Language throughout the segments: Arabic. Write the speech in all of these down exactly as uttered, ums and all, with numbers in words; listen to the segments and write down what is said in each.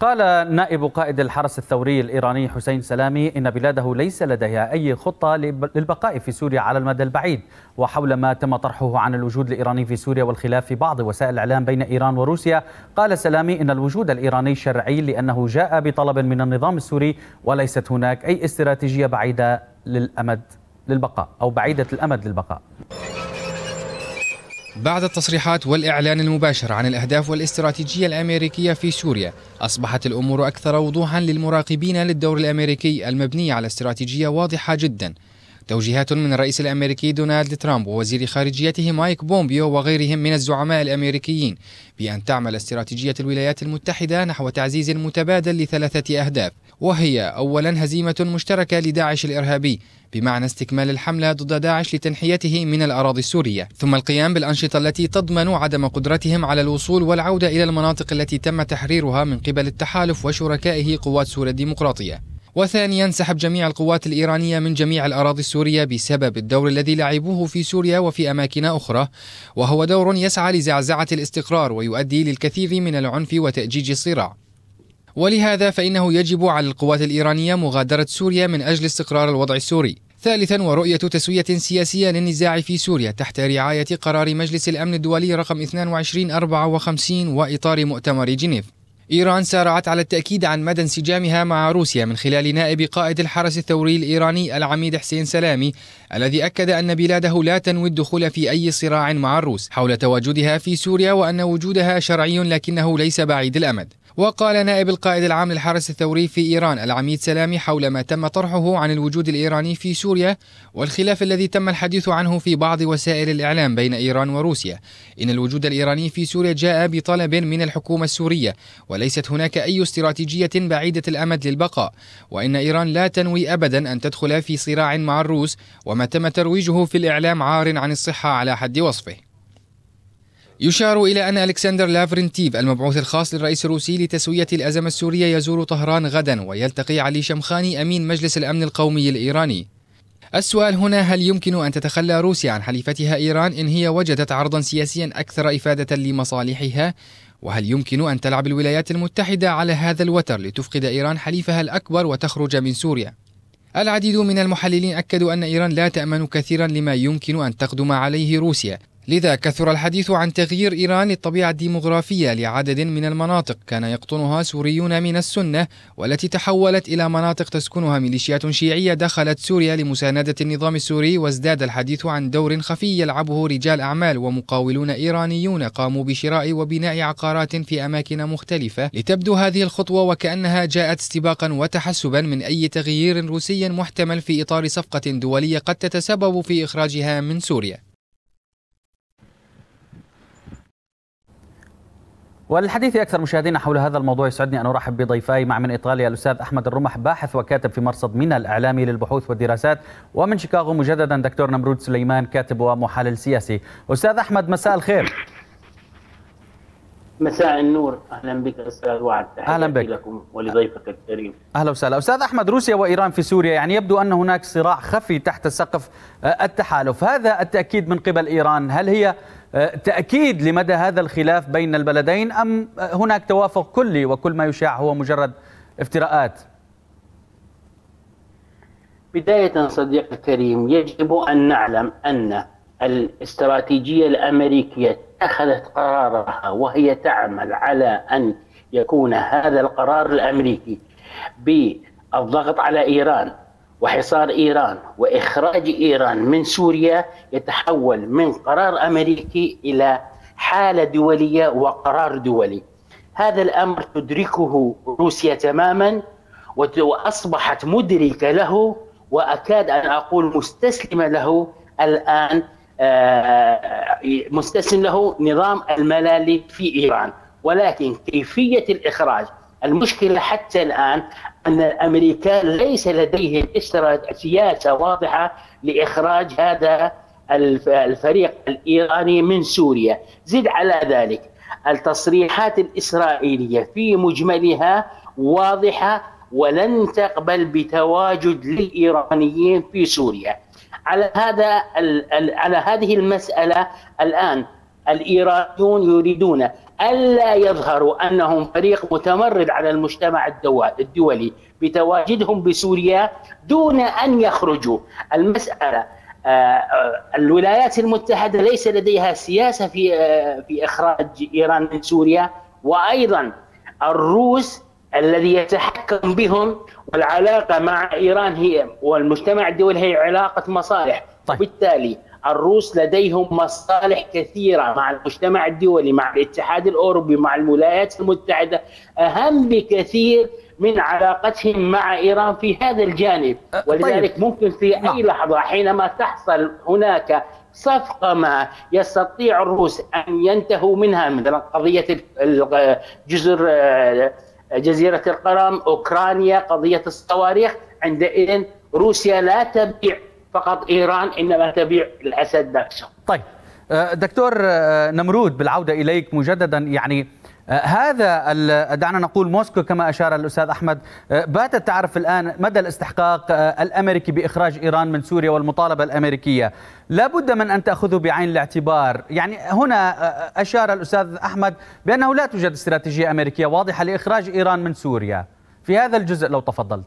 قال نائب قائد الحرس الثوري الإيراني حسين سلامي إن بلاده ليس لديها أي خطة للبقاء في سوريا على المدى البعيد. وحول ما تم طرحه عن الوجود الإيراني في سوريا والخلاف في بعض وسائل الإعلام بين إيران وروسيا، قال سلامي إن الوجود الإيراني شرعي لأنه جاء بطلب من النظام السوري، وليست هناك أي استراتيجية بعيدة للأمد للبقاء أو بعيدة الأمد للبقاء. بعد التصريحات والإعلان المباشر عن الأهداف والاستراتيجية الأمريكية في سوريا، أصبحت الأمور أكثر وضوحا للمراقبين للدور الأمريكي المبني على استراتيجية واضحة جدا. توجيهات من الرئيس الأمريكي دونالد ترامب ووزير خارجيته مايك بومبيو وغيرهم من الزعماء الأمريكيين بأن تعمل استراتيجية الولايات المتحدة نحو تعزيز متبادل لثلاثة أهداف، وهي أولا هزيمة مشتركة لداعش الإرهابي بمعنى استكمال الحملة ضد داعش لتنحيته من الأراضي السورية، ثم القيام بالأنشطة التي تضمن عدم قدرتهم على الوصول والعودة إلى المناطق التي تم تحريرها من قبل التحالف وشركائه قوات سوريا الديمقراطية، وثانيا سحب جميع القوات الإيرانية من جميع الأراضي السورية بسبب الدور الذي لعبوه في سوريا وفي أماكن أخرى، وهو دور يسعى لزعزعة الاستقرار ويؤدي للكثير من العنف وتأجيج الصراع. ولهذا فإنه يجب على القوات الإيرانية مغادرة سوريا من أجل استقرار الوضع السوري. ثالثا ورؤية تسوية سياسية للنزاع في سوريا تحت رعاية قرار مجلس الأمن الدولي رقم اثنين وعشرين أربعة وخمسين وإطار مؤتمر جنيف. إيران سارعت على التأكيد عن مدى انسجامها مع روسيا من خلال نائب قائد الحرس الثوري الإيراني العميد حسين سلامي، الذي أكد أن بلاده لا تنوي الدخول في أي صراع مع الروس حول تواجدها في سوريا، وأن وجودها شرعي لكنه ليس بعيد الأمد. وقال نائب القائد العام للحرس الثوري في إيران العميد سلامي حول ما تم طرحه عن الوجود الإيراني في سوريا والخلاف الذي تم الحديث عنه في بعض وسائل الإعلام بين إيران وروسيا، إن الوجود الإيراني في سوريا جاء بطلب من الحكومة السورية، وليست هناك أي استراتيجية بعيدة الأمد للبقاء، وإن إيران لا تنوي أبدا أن تدخل في صراع مع الروس، وما تم ترويجه في الإعلام عار عن الصحة على حد وصفه. يشار إلى أن ألكسندر لافرنتيف المبعوث الخاص للرئيس الروسي لتسوية الأزمة السورية يزور طهران غدا، ويلتقي علي شمخاني أمين مجلس الأمن القومي الإيراني. السؤال هنا: هل يمكن أن تتخلى روسيا عن حليفتها إيران إن هي وجدت عرضا سياسيا أكثر إفادة لمصالحها؟ وهل يمكن أن تلعب الولايات المتحدة على هذا الوتر لتفقد إيران حليفها الأكبر وتخرج من سوريا؟ العديد من المحللين أكدوا أن إيران لا تأمن كثيرا لما يمكن أن تقدم عليه روسيا، لذا كثر الحديث عن تغيير إيران للطبيعة الديمغرافية لعدد من المناطق كان يقطنها سوريون من السنة، والتي تحولت إلى مناطق تسكنها ميليشيات شيعية دخلت سوريا لمساندة النظام السوري. وازداد الحديث عن دور خفي يلعبه رجال أعمال ومقاولون إيرانيون قاموا بشراء وبناء عقارات في أماكن مختلفة، لتبدو هذه الخطوة وكأنها جاءت استباقا وتحسبا من أي تغيير روسي محتمل في إطار صفقة دولية قد تتسبب في إخراجها من سوريا. والحديث أكثر مشاهدينا حول هذا الموضوع يسعدني أن أرحب بضيفاي. مع من إيطاليا الأستاذ أحمد الرمح، باحث وكاتب في مرصد مينا الإعلامي للبحوث والدراسات، ومن شيكاغو مجددا دكتور نمرود سليمان، كاتب ومحلل سياسي. أستاذ أحمد، مساء الخير. مساء النور، أهلا بك أستاذ وعد. أهلا بك لكم ولضيفك الكريم. أهلا وسهلا. أستاذ أحمد، روسيا وإيران في سوريا، يعني يبدو أن هناك صراع خفي تحت سقف التحالف. هذا التأكيد من قبل إيران، هل هي تأكيد لمدى هذا الخلاف بين البلدين أم هناك توافق كلي وكل ما يشاع هو مجرد افتراءات؟ بداية صديقي الكريم، يجب أن نعلم أن الاستراتيجية الأمريكية أخذت قرارها وهي تعمل على أن يكون هذا القرار الأمريكي بالضغط على إيران وحصار إيران وإخراج إيران من سوريا يتحول من قرار أمريكي إلى حالة دولية وقرار دولي. هذا الأمر تدركه روسيا تماما وأصبحت مدركة له، وأكاد أن أقول مستسلمة له الآن. مستسلم له نظام الملالي في إيران، ولكن كيفية الإخراج، المشكلة حتى الآن أن الأمريكان ليس لديهم سياسة واضحة لإخراج هذا الفريق الإيراني من سوريا. زد على ذلك التصريحات الإسرائيلية في مجملها واضحة ولن تقبل بتواجد للإيرانيين في سوريا. على هذا على هذه المسألة الآن الإيرانيون يريدون ألا يظهروا أنهم فريق متمرد على المجتمع الدولي بتواجدهم بسوريا دون أن يخرجوا. المسألة الولايات المتحدة ليس لديها سياسة في في إخراج إيران من سوريا، وأيضا الروس الذي يتحكم بهم، والعلاقة مع إيران هي والمجتمع الدولي هي علاقة مصالح. طيب. وبالتالي الروس لديهم مصالح كثيرة مع المجتمع الدولي، مع الاتحاد الأوروبي، مع الولايات المتحدة، أهم بكثير من علاقتهم مع إيران في هذا الجانب. ولذلك طيب. ممكن في أي نعم. لحظة حينما تحصل هناك صفقة ما يستطيع الروس أن ينتهوا منها، مثلا قضية جزر جزيرة القرم، أوكرانيا، قضية الصواريخ، عندئذ روسيا لا تبيع فقط إيران إنما تبيع الأسد نفسه. طيب دكتور نمرود، بالعودة إليك مجددا، يعني هذا دعنا نقول موسكو كما أشار الأستاذ أحمد باتت تعرف الآن مدى الاستحقاق الأمريكي بإخراج إيران من سوريا والمطالبة الأمريكية لا بد من أن تأخذه بعين الاعتبار. يعني هنا أشار الأستاذ أحمد بأنه لا توجد استراتيجية أمريكية واضحة لإخراج إيران من سوريا. في هذا الجزء لو تفضلت.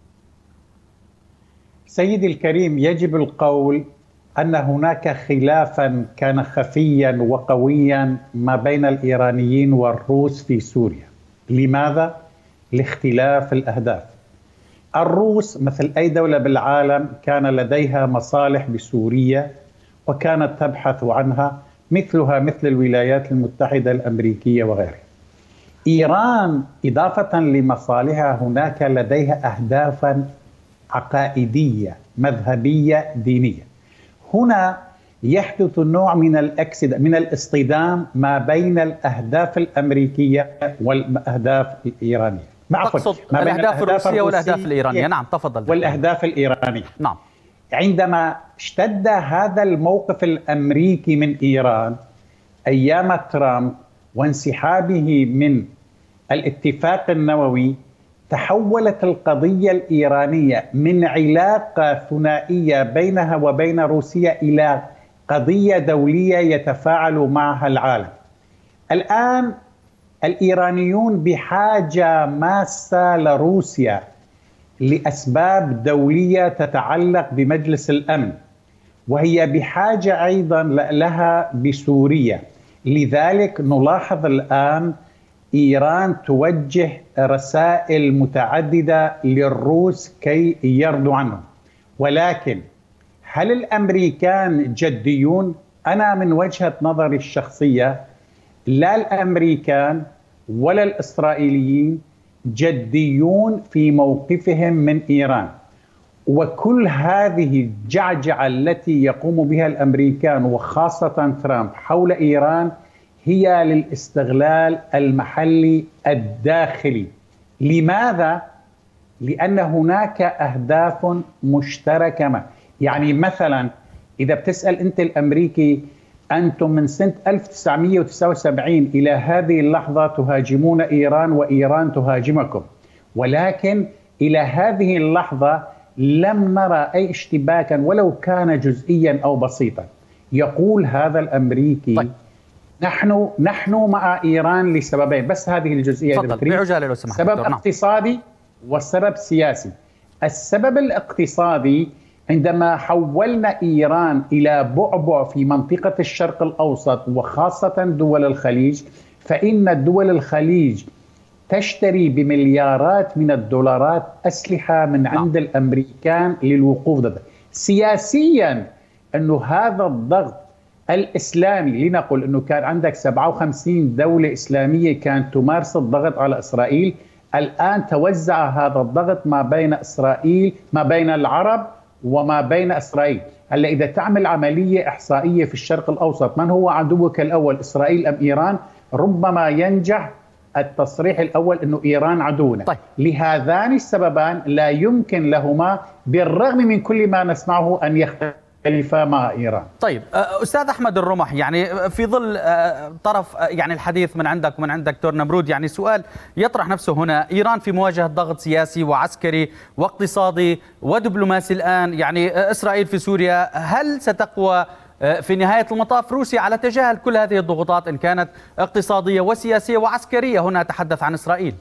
سيدي الكريم، يجب القول أن هناك خلافا كان خفيا وقويا ما بين الإيرانيين والروس في سوريا. لماذا؟ لاختلاف الأهداف. الروس مثل أي دولة بالعالم كان لديها مصالح بسوريا وكانت تبحث عنها، مثلها مثل الولايات المتحدة الأمريكية وغيرها. إيران إضافة لمصالحها هناك لديها أهدافا عقائدية مذهبية دينية. هنا يحدث نوع من الأكسدة من الاصطدام ما بين الأهداف الأمريكية والأهداف الإيرانية. تقصد الأهداف الروسية والأهداف الإيرانية. نعم تفضل. والأهداف الإيرانية. نعم. عندما اشتد هذا الموقف الأمريكي من إيران أيام ترامب وانسحابه من الاتفاق النووي، تحولت القضية الإيرانية من علاقة ثنائية بينها وبين روسيا إلى قضية دولية يتفاعل معها العالم. الآن الإيرانيون بحاجة ماسة لروسيا لأسباب دولية تتعلق بمجلس الأمن، وهي بحاجة أيضا لها بسوريا. لذلك نلاحظ الآن إيران توجه رسائل متعددة للروس كي يرضوا عنهم. ولكن هل الأمريكان جديون؟ أنا من وجهة نظري الشخصية لا الأمريكان ولا الإسرائيليين جديون في موقفهم من إيران. وكل هذه الجعجعة التي يقوم بها الأمريكان وخاصة ترامب حول إيران هي للاستغلال المحلي الداخلي. لماذا؟ لأن هناك أهداف مشتركة ما. يعني مثلا إذا بتسأل أنت الأمريكي، أنتم من سنة ألف وتسعمئة وتسعة وسبعين إلى هذه اللحظة تهاجمون إيران وإيران تهاجمكم، ولكن إلى هذه اللحظة لم نرى أي اشتباكا ولو كان جزئيا أو بسيطا. يقول هذا الأمريكي طيب. نحن نحن مع إيران لسببين، بس هذه الجزئية بعجالة لو سمحت. سبب اقتصادي والسبب سياسي. السبب الاقتصادي عندما حولنا إيران إلى بعبع في منطقة الشرق الأوسط وخاصة دول الخليج، فإن دول الخليج تشتري بمليارات من الدولارات أسلحة من عند نعم. الأمريكان للوقوف ضده. سياسيا أنه هذا الضغط الإسلامي، لنقل أنه كان عندك سبعة وخمسين دولة إسلامية كانت تمارس الضغط على إسرائيل، الآن توزع هذا الضغط ما بين إسرائيل ما بين العرب وما بين إسرائيل. هلا إذا تعمل عملية إحصائية في الشرق الأوسط، من هو عدوك الأول، إسرائيل أم إيران؟ ربما ينجح التصريح الأول أنه إيران عدونا. طيب. لهذان السببان لا يمكن لهما بالرغم من كل ما نسمعه أن يختلفا مع إيران. طيب أستاذ أحمد الرمح، يعني في ظل طرف يعني الحديث من عندك ومن عند دكتور نمرود، يعني سؤال يطرح نفسه هنا. إيران في مواجهة ضغط سياسي وعسكري واقتصادي ودبلوماسي الآن، يعني إسرائيل في سوريا، هل ستقوى في نهاية المطاف روسيا على تجاهل كل هذه الضغوطات إن كانت اقتصادية وسياسية وعسكرية. هنا أتحدث عن إسرائيل.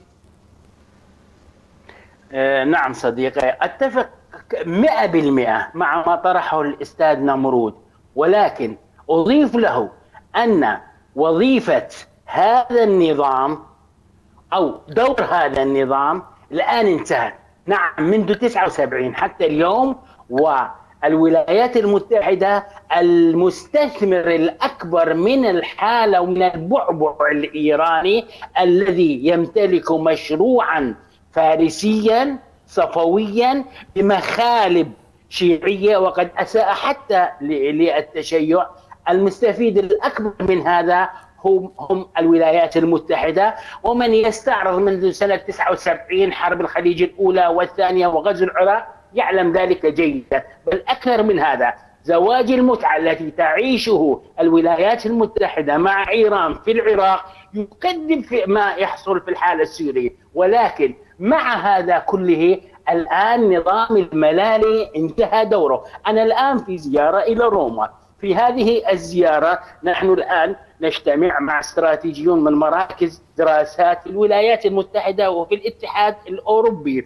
نعم صديقي، أتفق مئة بالمئة مع ما طرحه الأستاذ نمرود، ولكن أضيف له أن وظيفة هذا النظام أو دور هذا النظام الآن انتهت. نعم، منذ تسعة وسبعين حتى اليوم، والولايات المتحدة المستثمر الأكبر من الحالة ومن البعبع الإيراني الذي يمتلك مشروعا فارسيا صفويا بمخالب شيعية وقد أساء حتى للتشيع. المستفيد الأكبر من هذا هم هم الولايات المتحدة، ومن يستعرض منذ سنة تسعة وسبعين حرب الخليج الأولى والثانية وغزو العراق يعلم ذلك جيدا. بل أكثر من هذا، زواج المتعة التي تعيشه الولايات المتحدة مع إيران في العراق يكذب في ما يحصل في الحالة السورية. ولكن مع هذا كله الآن نظام الملالي انتهى دوره. أنا الآن في زيارة إلى روما. في هذه الزيارة نحن الآن نجتمع مع استراتيجيون من مراكز دراسات في الولايات المتحدة وفي الاتحاد الأوروبي.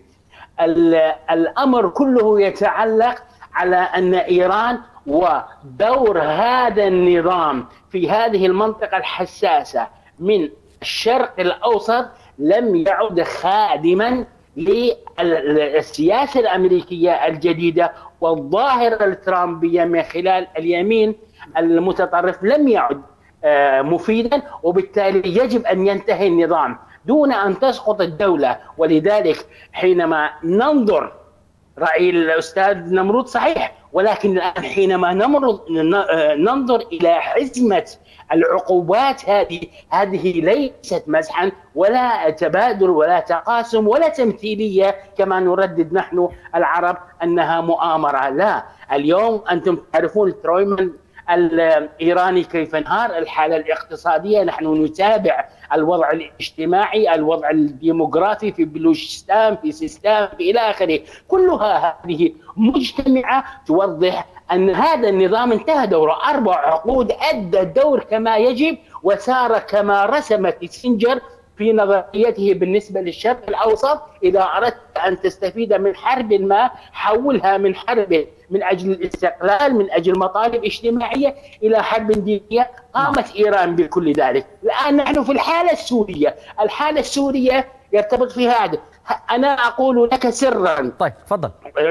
الأمر كله يتعلق على أن إيران ودور هذا النظام في هذه المنطقة الحساسة من الشرق الأوسط لم يعد خادما للسياسة الأمريكية الجديدة، والظاهرة الترامبية من خلال اليمين المتطرف لم يعد مفيدا، وبالتالي يجب أن ينتهي النظام دون أن تسقط الدولة. ولذلك حينما ننظر، رأي الأستاذ نمرود صحيح، ولكن الآن حينما ننظر إلى حزمة العقوبات هذه هذه ليست مزحا ولا تبادل ولا تقاسم ولا تمثيلية كما نردد نحن العرب أنها مؤامرة. لا، اليوم أنتم تعرفون ترويمان الإيراني كيف انهار، الحالة الاقتصادية، نحن نتابع الوضع الاجتماعي، الوضع الديموغرافي في بلوشستان، في سيستان، في إلى آخره. كلها هذه مجتمعة توضح أن هذا النظام انتهى دوره. أربع عقود أدى الدور كما يجب وسار كما رسم كيسنجر في نظريته بالنسبة للشرق الأوسط. إذا أردت أن تستفيد من حرب ما حولها من حرب من أجل الاستقلال، من أجل مطالب اجتماعية، إلى حرب دينية. قامت إيران بكل ذلك. الآن نحن في الحالة السورية. الحالة السورية يرتبط في هذا. أنا أقول لك سرا. طيب تفضل.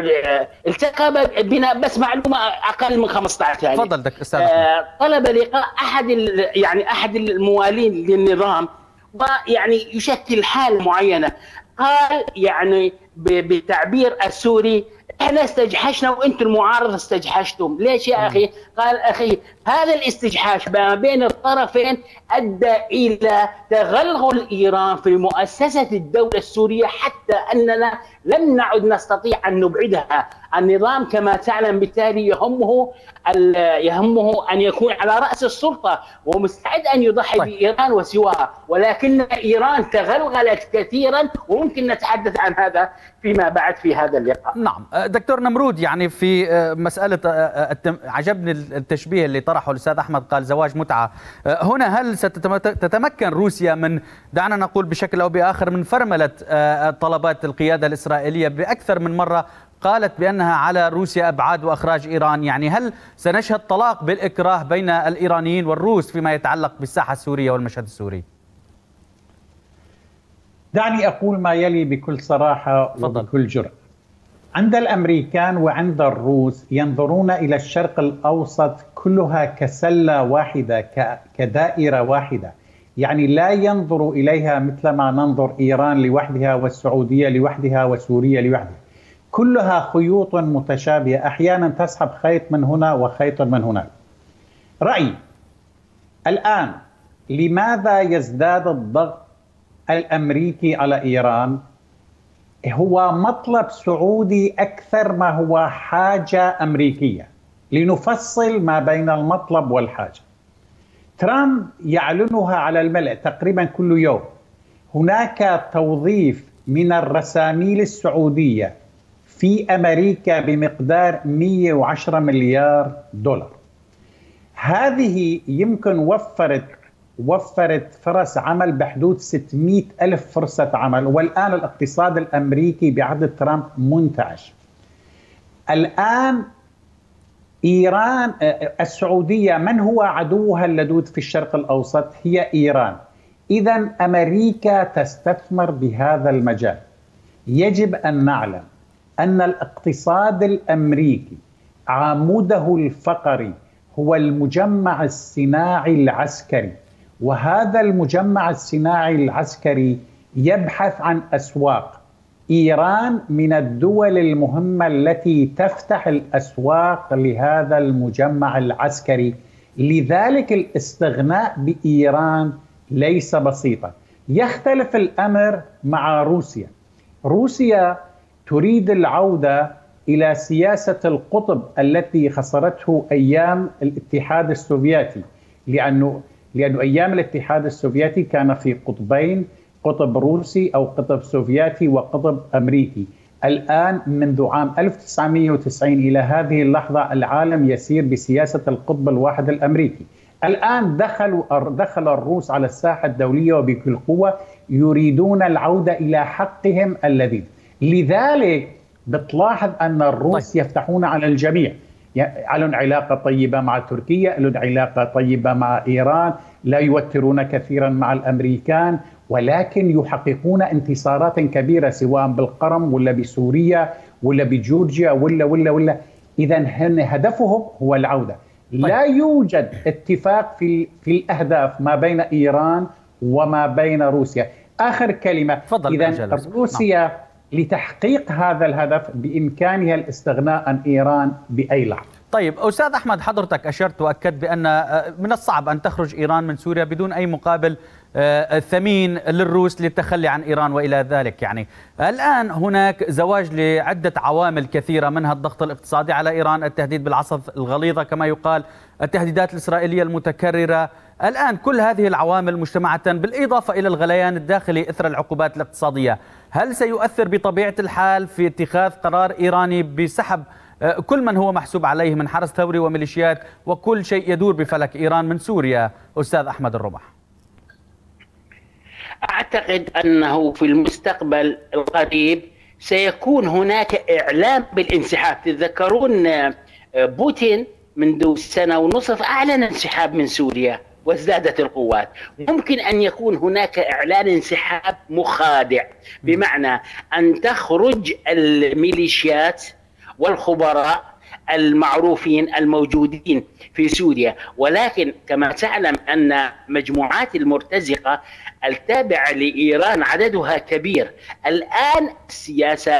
التقى بنا بس معلومة أقل من خمسة عشر ثانية. تفضل دك أستاذ. آه طلب لقاء أحد يعني أحد الموالين للنظام، ويعني يشكل حالة معينة. قال يعني بتعبير السوري: احنا استجحشنا وانتم المعارضه استجحشتم. ليش يا اخي؟ قال: اخي، هذا الاستجحاش ما بين الطرفين ادى الى تغلغل ايران في مؤسسه الدوله السوريه، حتى اننا لم نعد نستطيع ان نبعدها. النظام كما تعلم بالتالي يهمه يهمه ان يكون على راس السلطه ومستعد ان يضحي طيب. بايران وسواها، ولكن ايران تغلغلت كثيرا، وممكن نتحدث عن هذا فيما بعد في هذا اللقاء. نعم دكتور نمرود، يعني في مسألة عجبني التشبيه اللي طرحه الأستاذ أحمد، قال زواج متعة. هنا هل ستتمكن روسيا من، دعنا نقول بشكل أو بآخر، من فرملة طلبات القيادة الإسرائيلية؟ بأكثر من مرة قالت بأنها على روسيا إبعاد وإخراج إيران. يعني هل سنشهد طلاق بالإكراه بين الإيرانيين والروس فيما يتعلق بالساحة السورية والمشهد السوري؟ دعني أقول ما يلي بكل صراحة وبكل جرأة. عند الأمريكان وعند الروس ينظرون إلى الشرق الأوسط كلها كسلة واحدة، كدائرة واحدة. يعني لا ينظر إليها مثل ما ننظر إيران لوحدها والسعودية لوحدها وسوريا لوحدها. كلها خيوط متشابهة، أحيانا تسحب خيط من هنا وخيط من هناك. رأيي الآن، لماذا يزداد الضغط الأمريكي على إيران؟ هو مطلب سعودي أكثر ما هو حاجة أمريكية. لنفصل ما بين المطلب والحاجة. ترامب يعلنها على الملأ تقريبا كل يوم. هناك توظيف من الرساميل السعودية في أمريكا بمقدار مئة وعشرة مليار دولار. هذه يمكن وفرت وفرت فرص عمل بحدود ستمئة ألف فرصة عمل، والآن الاقتصاد الأمريكي بعهد ترامب منتعش. الآن إيران السعودية من هو عدوها اللدود في الشرق الأوسط؟ هي إيران. إذن أمريكا تستثمر بهذا المجال. يجب أن نعلم أن الاقتصاد الأمريكي عموده الفقري هو المجمع الصناعي العسكري، وهذا المجمع الصناعي العسكري يبحث عن أسواق. إيران من الدول المهمة التي تفتح الأسواق لهذا المجمع العسكري، لذلك الاستغناء بإيران ليس بسيطا. يختلف الأمر مع روسيا. روسيا تريد العودة إلى سياسة القطب التي خسرته أيام الاتحاد السوفيتي، لأنه لأنه أيام الاتحاد السوفيتي كان في قطبين، قطب روسي أو قطب سوفيتي وقطب أمريكي. الآن منذ عام ألف وتسعمئة وتسعين إلى هذه اللحظة العالم يسير بسياسة القطب الواحد الأمريكي. الآن دخلوا دخل الروس على الساحة الدولية وبكل قوة، يريدون العودة إلى حقهم اللذيذ. لذلك بتلاحظ أن الروس يفتحون على الجميع، لهم علاقة طيبة مع تركيا، لهم علاقة طيبة مع إيران، لا يوترون كثيرا مع الأمريكان، ولكن يحققون انتصارات كبيرة سواء بالقرم ولا بسوريا ولا بجورجيا ولا ولا ولا إذا هدفهم هو العودة. طيب. لا يوجد اتفاق في في الأهداف ما بين إيران وما بين روسيا. آخر كلمة، إذا روسيا نعم. لتحقيق هذا الهدف بإمكانها الاستغناء عن إيران بأي لحظة. طيب أستاذ أحمد، حضرتك أشرت وأكدت بأن من الصعب أن تخرج إيران من سوريا بدون أي مقابل ثمين للروس للتخلي عن إيران وإلى ذلك. يعني الآن هناك زواج لعدة عوامل كثيرة، منها الضغط الاقتصادي على إيران، التهديد بالعصف الغليظة كما يقال، التهديدات الإسرائيلية المتكررة. الآن كل هذه العوامل مجتمعة بالإضافة إلى الغليان الداخلي إثر العقوبات الاقتصادية، هل سيؤثر بطبيعة الحال في اتخاذ قرار إيراني بسحب كل من هو محسوب عليه من حرس ثوري وميليشيات وكل شيء يدور بفلك إيران من سوريا؟ أستاذ أحمد الرمح. أعتقد أنه في المستقبل القريب سيكون هناك إعلان بالانسحاب. تتذكرون بوتين منذ سنة ونصف أعلن انسحاب من سوريا وازدادت القوات. ممكن أن يكون هناك إعلان انسحاب مخادع، بمعنى أن تخرج الميليشيات والخبراء المعروفين الموجودين في سوريا، ولكن كما تعلم أن مجموعات المرتزقة التابعة لإيران عددها كبير. الآن السياسة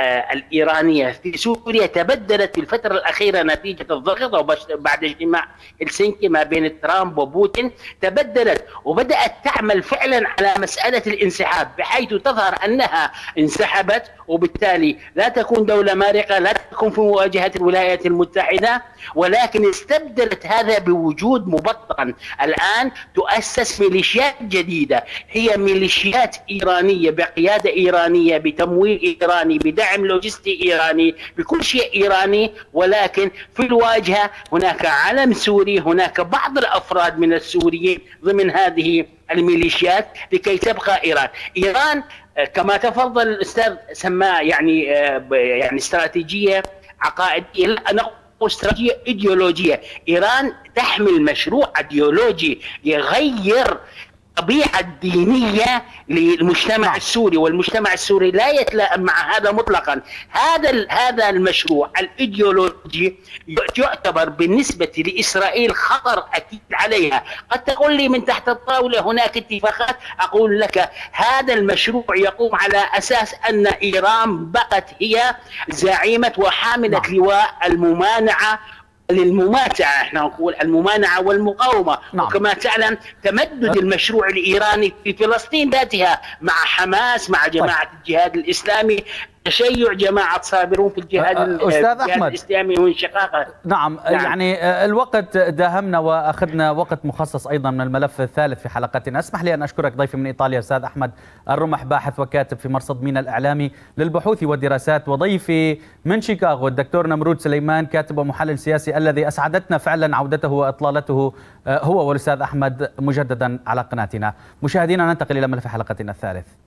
الإيرانية في سوريا تبدلت في الفترة الأخيرة نتيجة الضغط وبعد اجتماع هلسنكي ما بين ترامب وبوتين، تبدلت وبدأت تعمل فعلا على مسألة الانسحاب، بحيث تظهر أنها انسحبت وبالتالي لا تكون دولة مارقة، لا تكون في مواجهة الولايات المتحدة، ولكن استبدلت هذا بوجود مبطن. الآن تؤسس ميليشيات جديدة، هي ميليشيات إيرانية بقيادة إيرانية بتمويل إيراني بدعم لوجستي إيراني بكل شيء إيراني، ولكن في الواجهة هناك علم سوري، هناك بعض الأفراد من السوريين ضمن هذه الميليشيات لكي تبقى إيران. إيران كما تفضل الأستاذ سماه يعني يعني استراتيجية عقائدية، أنا استراتيجية إيديولوجية. إيران تحمل مشروع إيديولوجي يغير الطبيعة الدينية للمجتمع السوري، والمجتمع السوري لا يتلائم مع هذا مطلقا. هذا هذا المشروع الإيديولوجي يعتبر بالنسبة لإسرائيل خطر أكيد عليها. قد تقول لي من تحت الطاولة هناك اتفاقات، أقول لك هذا المشروع يقوم على أساس أن إيران بقت هي زعيمة وحاملة لواء الممانعة للمماتعة، احنا نقول الممانعة والمقاومة. نعم. وكما تعلم تمدد المشروع الإيراني في فلسطين ذاتها مع حماس، مع جماعة طيب. الجهاد الإسلامي، تشيع جماعة صابرون في الجهاد, أستاذ أحمد الإسلامي وانشقاقه. نعم, نعم يعني الوقت داهمنا وأخذنا وقت مخصص أيضا من الملف الثالث في حلقتنا. اسمح لي أن أشكرك ضيفي من إيطاليا أستاذ أحمد الرمح، باحث وكاتب في مرصد مينا الإعلامي للبحوث والدراسات، وضيفي من شيكاغو الدكتور نمرود سليمان كاتب ومحلل سياسي الذي أسعدتنا فعلا عودته وإطلالته هو والأستاذ أحمد مجددا على قناتنا. مشاهدينا ننتقل إلى ملف حلقتنا الثالث.